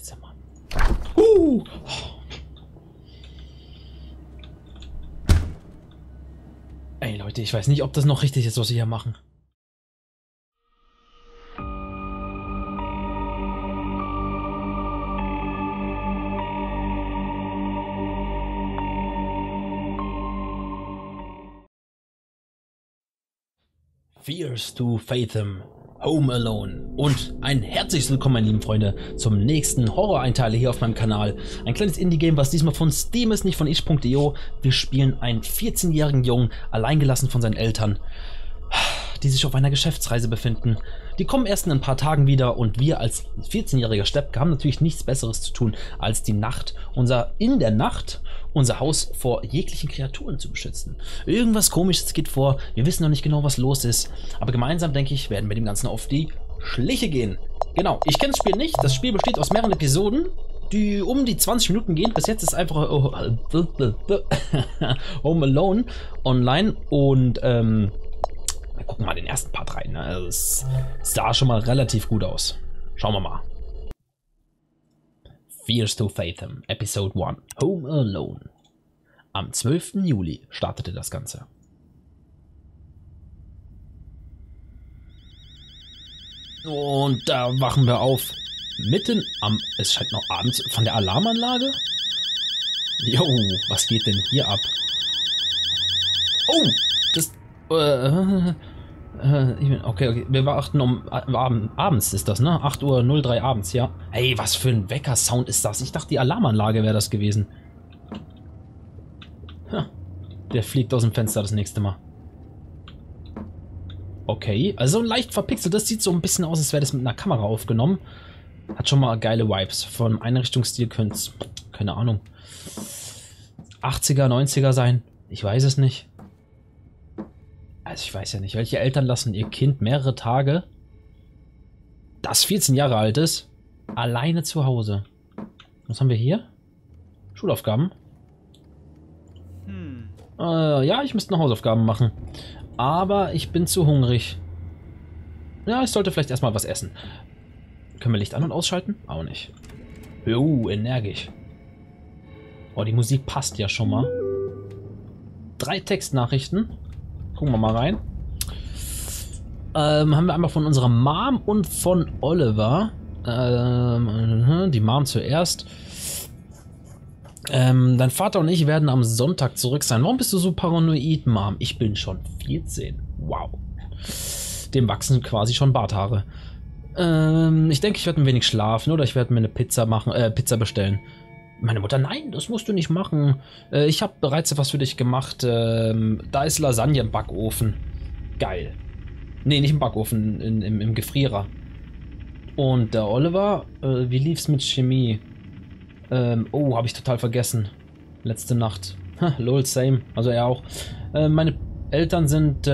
Scheiße, Mann. Ey, Leute, ich weiß nicht, ob das noch richtig ist, was wir hier machen. Fears to Fathom, Home Alone und ein herzliches Willkommen, meine lieben Freunde, zum nächsten Horror-Einteiler hier auf meinem Kanal. Ein kleines Indie-Game, was diesmal von Steam ist, nicht von itch.io. Wir spielen einen 14-jährigen Jungen, alleingelassen von seinen Eltern, die sich auf einer Geschäftsreise befinden. Die kommen erst in ein paar Tagen wieder und wir als 14-jähriger Steppke haben natürlich nichts Besseres zu tun, als in der Nacht unser Haus vor jeglichen Kreaturen zu beschützen. Irgendwas Komisches geht vor, wir wissen noch nicht genau, was los ist, aber gemeinsam, denke ich, werden wir dem Ganzen auf die Schliche gehen. Genau, ich kenne das Spiel nicht, das Spiel besteht aus mehreren Episoden, die um die 20 Minuten gehen. Bis jetzt ist einfach Home Alone online und wir gucken mal den ersten Part rein. Also es sah schon mal relativ gut aus. Schauen wir mal. Fears to Fathom, Episode 1, Home Alone. Am 12. Juli startete das Ganze. Und da wachen wir auf. Mitten am... Es scheint noch abends von der Alarmanlage. Jo, was geht denn hier ab? Oh, das... Okay, wir warten abends ist das, ne? 8:03 Uhr abends, ja. Hey, was für ein Wecker-Sound ist das? Ich dachte, die Alarmanlage wäre das gewesen. Der fliegt aus dem Fenster das nächste Mal. Okay, also leicht verpixelt. Das sieht so ein bisschen aus, als wäre das mit einer Kamera aufgenommen. Hat schon mal geile Vibes. Vom Einrichtungsstil könnte es, keine Ahnung, 80er, 90er sein. Ich weiß es nicht. Also ich weiß ja nicht, welche Eltern lassen ihr Kind mehrere Tage, das 14 Jahre alt ist, alleine zu Hause. Was haben wir hier? Schulaufgaben. Ja, ich müsste noch Hausaufgaben machen. Aber ich bin zu hungrig. Ja, ich sollte vielleicht erstmal was essen. Können wir Licht an- und ausschalten? Auch nicht. Energisch. Oh, die Musik passt ja schon mal. 3 Textnachrichten. Gucken wir mal rein. Haben wir einmal von unserer Mom und von Oliver. Die Mom zuerst. Dein Vater und ich werden am Sonntag zurück sein. Warum bist du so paranoid, Mom? Ich bin schon 14. Wow. Dem wachsen quasi schon Barthaare. Ich denke, ich werde ein wenig schlafen oder ich werde mir eine Pizza bestellen. Meine Mutter, nein, das musst du nicht machen. Ich habe bereits etwas für dich gemacht. Da ist Lasagne im Backofen. Geil. Nee, nicht im Backofen, im Gefrierer. Und der Oliver, wie lief's mit Chemie? Oh, habe ich total vergessen. Letzte Nacht. Lol, same. Also er auch. Meine Eltern sind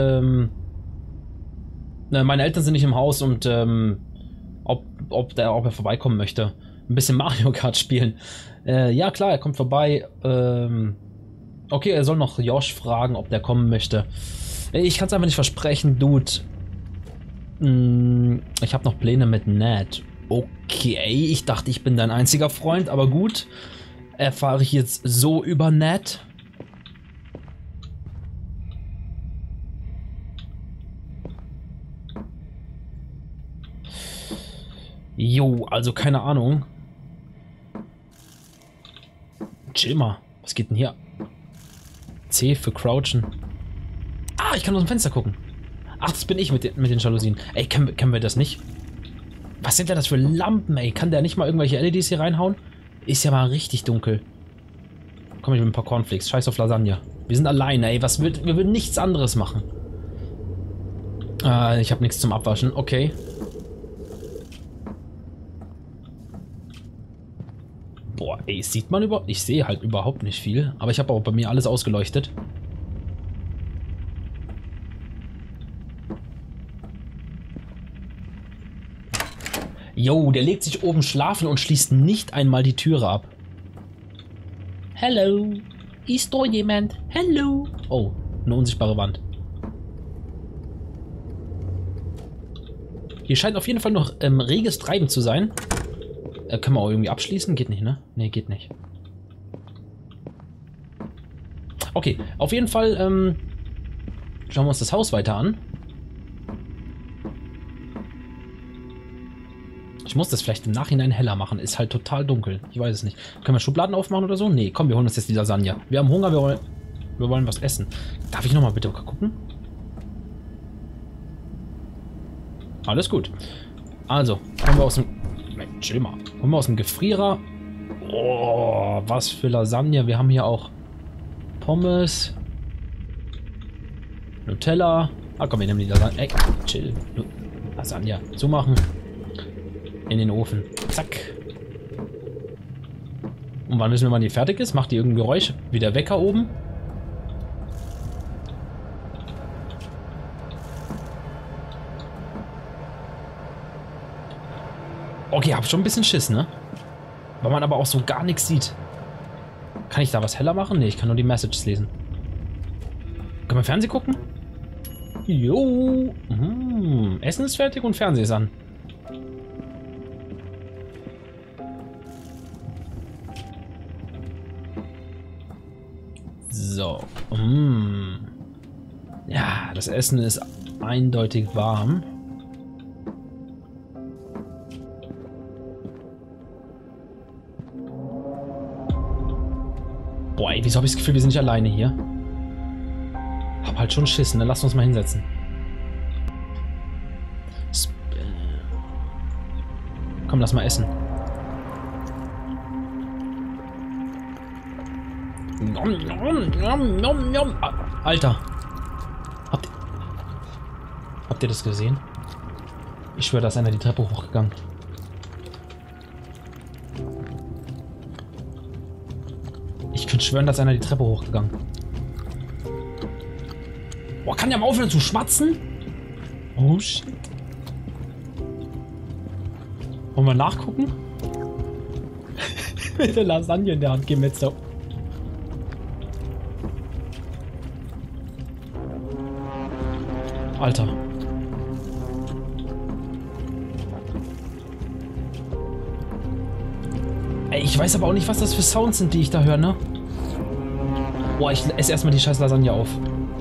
nicht im Haus und ob er vorbeikommen möchte. Ein bisschen Mario Kart spielen. Ja klar, er kommt vorbei. Okay, er soll noch Josh fragen, ob der kommen möchte. Ich kann es einfach nicht versprechen, Dude. Ich habe noch Pläne mit Ned. Okay, ich dachte, ich bin dein einziger Freund, aber gut. Erfahre ich jetzt so über Ned? Jo, also keine Ahnung. Chill mal. Was geht denn hier? C für Crouchen. Ah, ich kann aus dem Fenster gucken. Ach, das bin ich mit den Jalousien. Ey, können wir das nicht? Was sind denn das für Lampen, ey? Kann der nicht mal irgendwelche LEDs hier reinhauen? Ist ja mal richtig dunkel. Komm ich mit ein paar Cornflakes. Scheiß auf Lasagne. Wir sind alleine, ey. Wir würden nichts anderes machen. Ich habe nichts zum Abwaschen. Okay. Boah, ey, sieht man überhaupt? Ich sehe halt überhaupt nicht viel. Aber ich habe auch bei mir alles ausgeleuchtet. Jo, der legt sich oben schlafen und schließt nicht einmal die Türe ab. Hello. Ist da jemand? Hello. Oh, eine unsichtbare Wand. Hier scheint auf jeden Fall noch reges Treiben zu sein. Können wir auch irgendwie abschließen? Geht nicht, ne? Ne, geht nicht. Okay, auf jeden Fall schauen wir uns das Haus weiter an. Ich muss das vielleicht im Nachhinein heller machen. Ist halt total dunkel. Ich weiß es nicht. Können wir Schubladen aufmachen oder so? Nee, komm, wir holen uns jetzt die Lasagne. Wir haben Hunger, wir wollen was essen. Darf ich nochmal bitte gucken? Alles gut. Also, holen wir aus dem... Chill mal. Holen wir aus dem Gefrierer. Oh, was für Lasagne. Wir haben hier auch Pommes. Nutella. Ah, komm, wir nehmen die Lasagne. Ey, chill. Lasagne. Zumachen. In den Ofen. Zack. Und wann wissen wir, wann die fertig ist? Macht die irgendein Geräusch? Wie der Wecker oben? Okay, hab schon ein bisschen Schiss, ne? Weil man aber auch so gar nichts sieht. Kann ich da was heller machen? Ne, ich kann nur die Messages lesen. Können wir Fernsehen gucken? Jo. Essen ist fertig und Fernsehen ist an. So. Ja, das Essen ist eindeutig warm. Boah, ey, wieso habe ich das Gefühl, wir sind nicht alleine hier? Hab halt schon Schiss, ne? Lass uns mal hinsetzen. Komm, lass mal essen. Alter. Habt ihr das gesehen? Ich schwöre, da ist einer die Treppe hochgegangen. Ich könnte schwören, da ist einer die Treppe hochgegangen. Boah, kann der mal aufhören zu schmatzen? Oh shit. Wollen wir nachgucken? Mit der Lasagne in der Hand gehen wir jetzt da. Alter. Ey, ich weiß aber auch nicht, was das für Sounds sind, die ich da höre, ne? Boah, ich esse erstmal die scheiß Lasagne auf.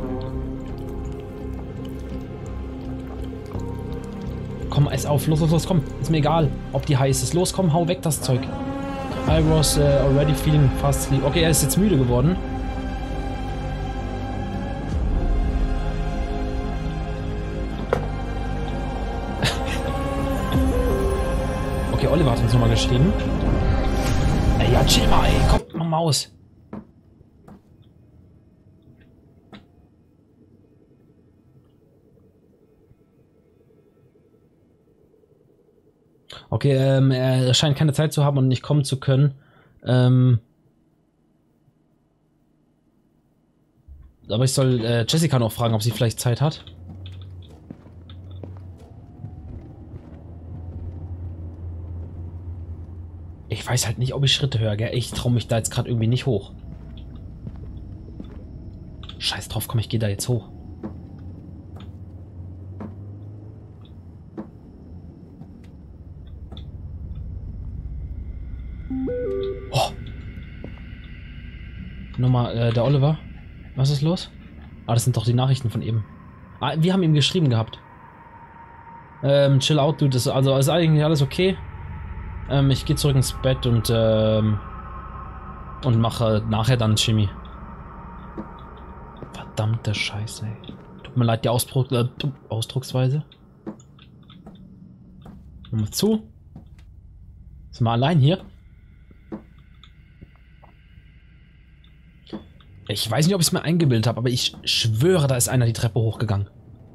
Komm, ess auf. Los, los, los, komm. Ist mir egal, ob die heiß ist. Los, komm, hau weg das Zeug. I was already feeling fast sleep. Okay, er ist jetzt müde geworden. Okay, Oliver hat uns nochmal geschrieben. Ey, ja, chill mal, ey. Komm, mach mal aus. Okay, er scheint keine Zeit zu haben und nicht kommen zu können. Aber ich soll Jessica noch fragen, ob sie vielleicht Zeit hat. Ich weiß halt nicht, ob ich Schritte höre, gell? Ich traue mich da jetzt gerade irgendwie nicht hoch. Scheiß drauf, komm, ich gehe da jetzt hoch. Oh. Nochmal, der Oliver. Was ist los? Ah, das sind doch die Nachrichten von eben. Ah, wir haben ihm geschrieben gehabt. Chill out, dude. Also ist eigentlich alles okay. Ich gehe zurück ins Bett und mache nachher dann Chemie. Verdammte Scheiße, ey. Tut mir leid, die Ausdrucksweise. Mal zu. Sind wir allein hier? Ich weiß nicht, ob ich es mir eingebildet habe, aber ich schwöre, da ist einer die Treppe hochgegangen.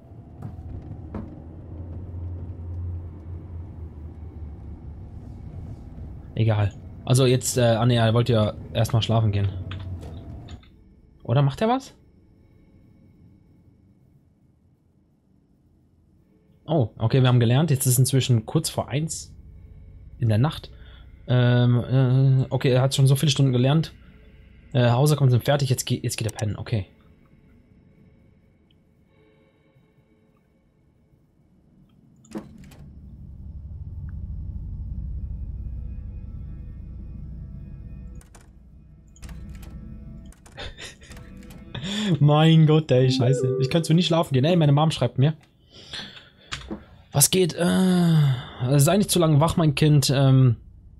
Egal. Also jetzt, nee, er wollte ja erstmal schlafen gehen. Oder macht er was? Oh, okay, wir haben gelernt. Jetzt ist inzwischen kurz vor 1 in der Nacht. Okay, er hat schon so viele Stunden gelernt. Hausaufgaben sind fertig, jetzt geht er pennen. Okay. Mein Gott, ey, scheiße. Ich kann so nie schlafen gehen. Ey, meine Mom schreibt mir. Was geht? Sei nicht zu lange wach, mein Kind. Time.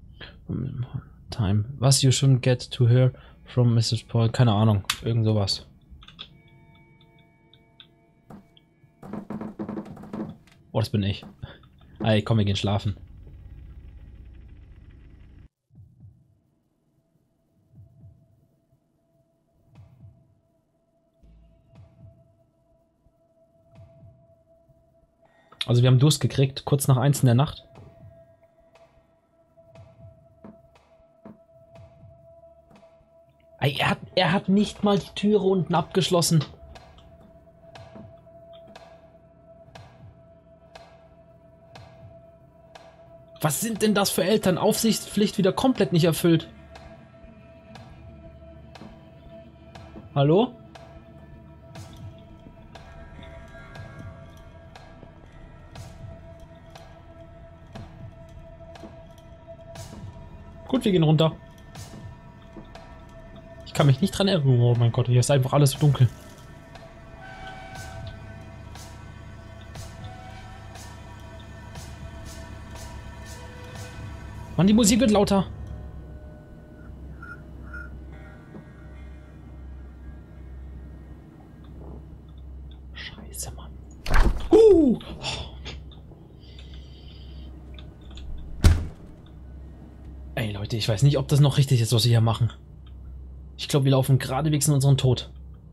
Was you shouldn't get to hear from Mrs. Paul. Keine Ahnung. Irgend sowas. Oh, das bin ich. Ey, komm, wir gehen schlafen. Also wir haben Durst gekriegt, kurz nach 1 in der Nacht. Ey, er hat nicht mal die Türe unten abgeschlossen. Was sind denn das für Eltern? Aufsichtspflicht wieder komplett nicht erfüllt. Hallo? Gut, wir gehen runter. Ich kann mich nicht dran erinnern. Oh mein Gott, hier ist einfach alles so dunkel. Mann, die Musik wird lauter. Scheiße, Mann. Ey, Leute, ich weiß nicht, ob das noch richtig ist, was wir hier machen. Ich glaube, wir laufen geradewegs in unseren Tod.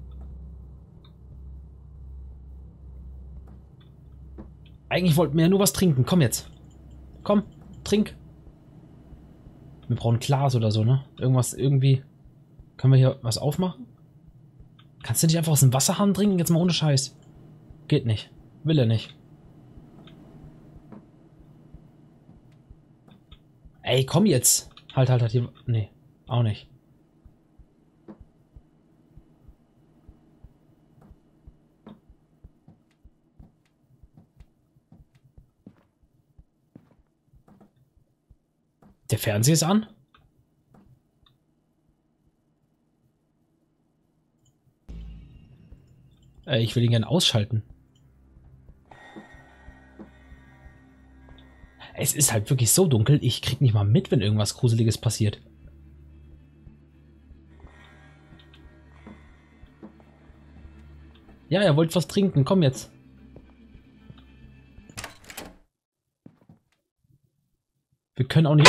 Eigentlich wollten wir ja nur was trinken. Komm jetzt. Komm, trink. Wir brauchen Glas oder so, ne? Irgendwas, irgendwie. Können wir hier was aufmachen? Kannst du nicht einfach aus dem Wasserhahn trinken? Jetzt mal ohne Scheiß. Geht nicht. Will er nicht. Ey, komm jetzt. Halt. Hier. Nee, auch nicht. Der Fernseher ist an. Ich will ihn gerne ausschalten. Es ist halt wirklich so dunkel, ich krieg nicht mal mit, wenn irgendwas Gruseliges passiert. Ja, er wollte was trinken, komm jetzt. Wir können auch nicht...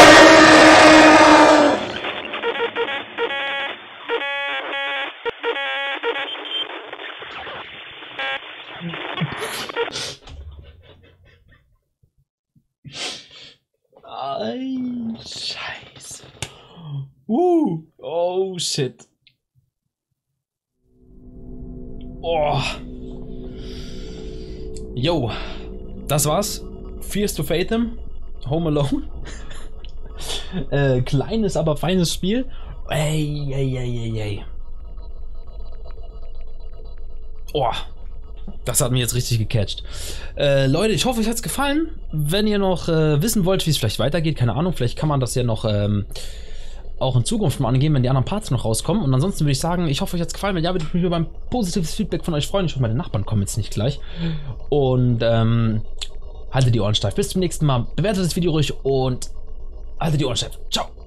Ay, Scheiße. Oh, shit. Oh. Yo. Das war's. Fears to Fathom. Home Alone. Kleines, aber feines Spiel. Ey. Oh. Das hat mich jetzt richtig gecatcht. Leute, ich hoffe, euch hat's gefallen. Wenn ihr noch wissen wollt, wie es vielleicht weitergeht, keine Ahnung, vielleicht kann man das ja noch auch in Zukunft mal angehen, wenn die anderen Parts noch rauskommen. Und ansonsten würde ich sagen, ich hoffe, euch hat's gefallen. Wenn ja, würde ich mich über ein positives Feedback von euch freuen. Ich hoffe, meine Nachbarn kommen jetzt nicht gleich. Und haltet die Ohren steif. Bis zum nächsten Mal. Bewertet das Video ruhig und haltet die Ohren steif. Ciao.